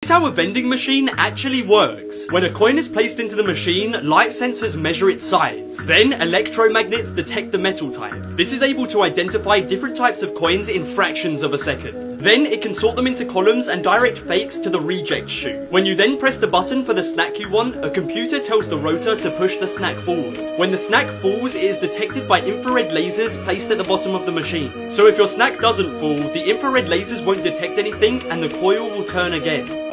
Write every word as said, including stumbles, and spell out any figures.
Here's how a vending machine actually works. When a coin is placed into the machine, light sensors measure its size. Then, electromagnets detect the metal type. This is able to identify different types of coins in fractions of a second. Then, it can sort them into columns and direct fakes to the reject chute. When you then press the button for the snack you want, a computer tells the rotor to push the snack forward. When the snack falls, it is detected by infrared lasers placed at the bottom of the machine. So if your snack doesn't fall, the infrared lasers won't detect anything and the coil will turn again.